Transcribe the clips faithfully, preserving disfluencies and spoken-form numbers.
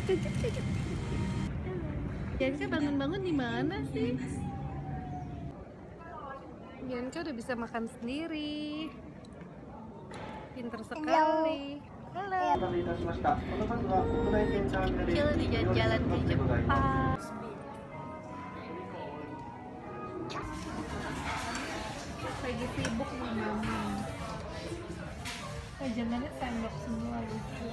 Cucuk, cucuk. Bianca bangun-bangun di mana sih? Bianca udah bisa makan sendiri. Pinter sekali. Halo. Kecil di jalan-jalan di Jepang. Lagi sibuk nih mama. Oh, jangannya sendok semua lucu.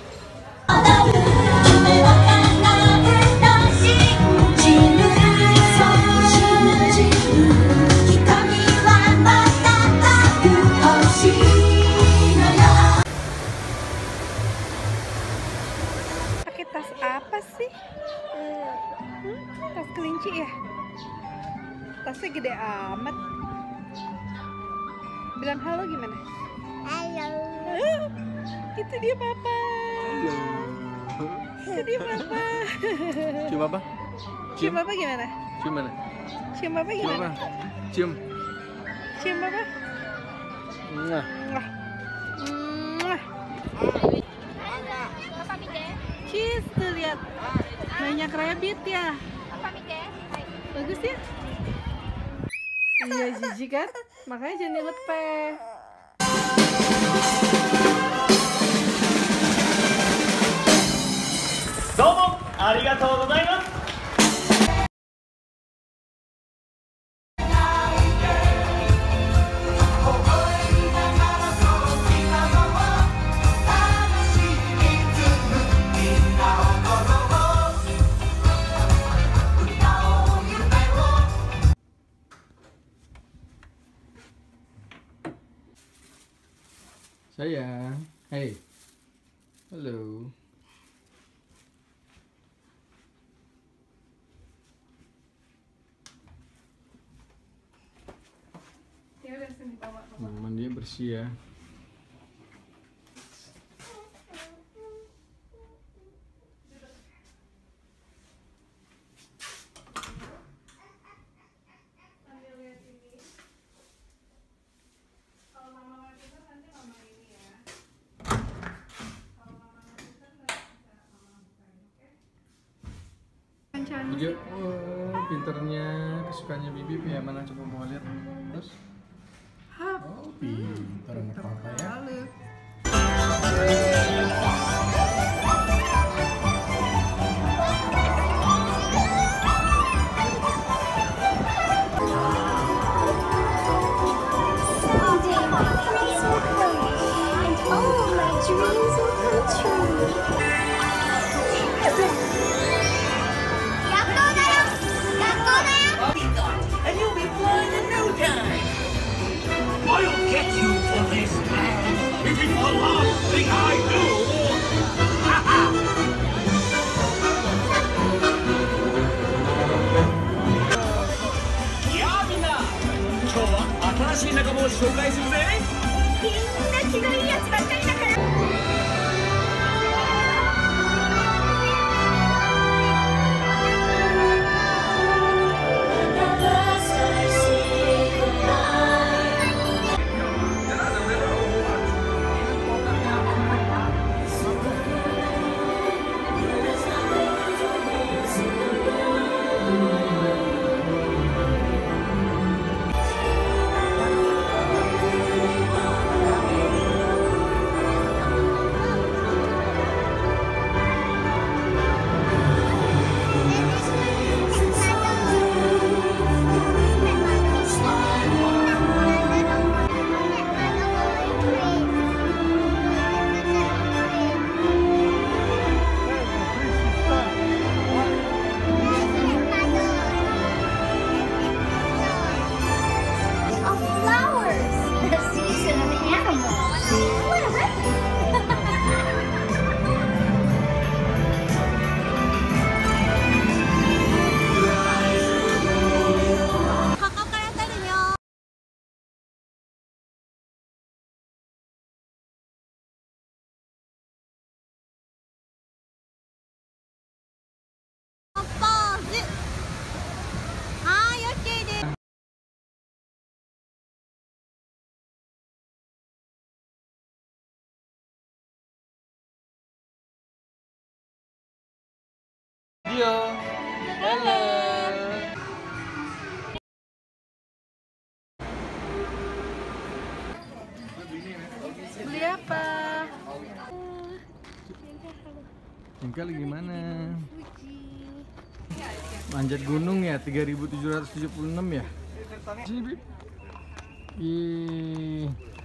Pakai tas apa sih? Hmm, tas kelinci ya? Tasnya gede amat. Bilang halo gimana? Halo. Itu dia papa. Halo. Itu dia papa. Cium apa? Cium papa gimana? Cium mana? Cium papa Cium gimana? apa? Cium. Cium papa. Mwah. Mwah. Mwah. Cheese tuh lihat. Banyak rabbit ya. Bagus ya? Iya jijik kan? Makanya jangan dilepeh. Domo, arigatou gozaimasu. Sayang. Hey. Halo. Ya udah sini bawa. Mama dia bersih ya. Sambil lihat ini. Kalau mama nggak bisa nanti mama ini ya. Kalau mama nggak bisa nanti bisa mama bukain, oke? Cantik. Video. Oh, pinternya kesukaannya Bibi ya, mana coba mau lihat. Terus. Hap. Oh, pinter anak papa ya. Lalu. Someday my prince will come, and all my dreams will come true. And you'll be flying in no time. I'll get you for this, man. If it's the last thing I do. Ha ha. Ya, minna. 今日は新しい仲間を紹介するぜ。 みんな気のいいやつばっかりだから。 Ayo. Halo. Beli apa? Tinggal gimana? Manjat gunung ya, tiga ribu tujuh ratus tujuh puluh enam ya? Sini, Bib. Ih.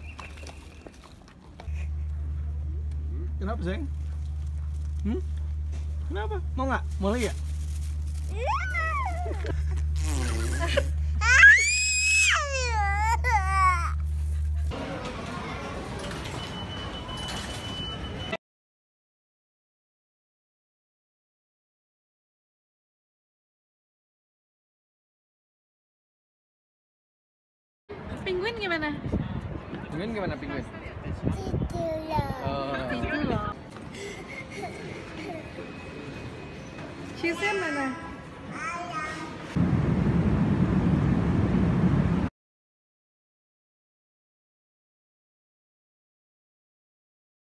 Kenapa, sayang? Hmm? Kenapa? Mau nggak? Mau lagi ya? Penguin gimana? Penguin gimana, penguin? Oh. Itu loh. Cheese-nya mana?